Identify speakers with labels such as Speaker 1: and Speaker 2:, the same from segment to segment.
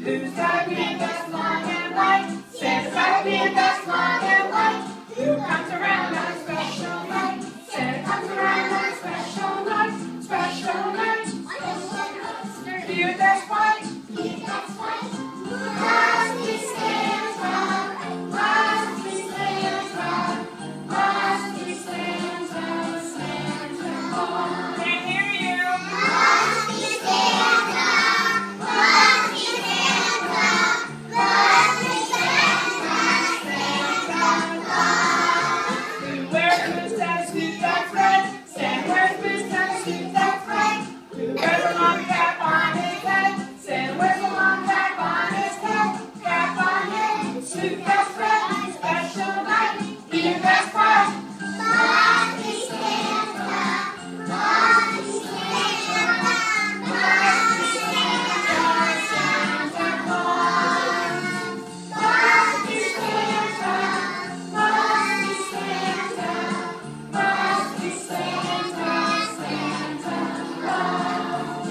Speaker 1: Who's got a beard that's long and white? Santa's got a beard that's long and white. Who comes around on a special night? Santa comes around on a special night. Special night. Beard that's white. Beard that's white. Must be Santa. Must be Santa. Must be Santa. Santa Claus. Can't hear you. Must be Santa. Must be Santa. Must be Santa. Santa Claus. Who wears boots and a suit that's red? Santa wears boots and a suit that's red. Who wears a long cap on his head? Santa wears a long cap on his head. Cap on head, suit that's red. Special night, beard that's white. Must be Santa. Must be Santa. Must be Santa. Santa Claus. Must be Santa. Must be Santa. Must be Santa. Santa Claus.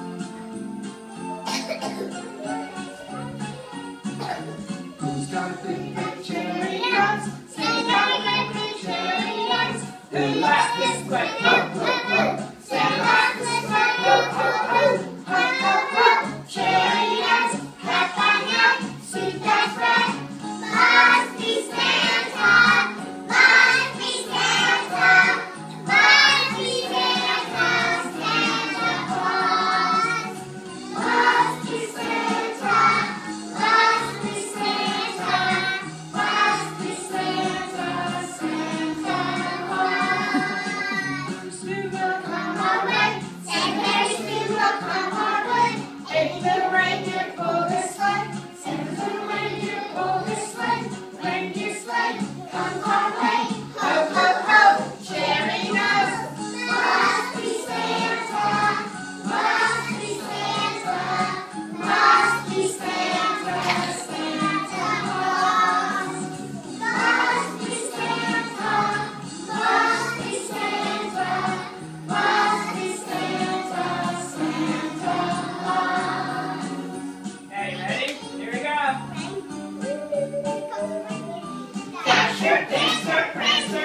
Speaker 1: Who's got a big, big cherry nose? Santa's got a big, big cherry nose. Who likes this way? Ho, ho, ho. Santa likes this way. Ho, ho, ho. Ho, ho, ho. Cherry nose, hat on head, suit that's red. Must be Santa. Must be Santa. Must be Santa. Santa Claus. Must be Santa. Must be Santa. Must be Santa. Santa Claus. Soon will come our way. Santa very soon will come our way. Eight little reindeer pull this sleigh. Santa's little reindeer pull this sleigh. Reindeer sleigh, come our way. Ho, ho, ho, cherry nose. Must be Santa. Must be Santa. Must be Santa. Santa Claus. Must be Santa. Must be Santa. Must be Santa. Santa Claus. Okay, ready? Here we go. Dasher, Dancer, Prancer,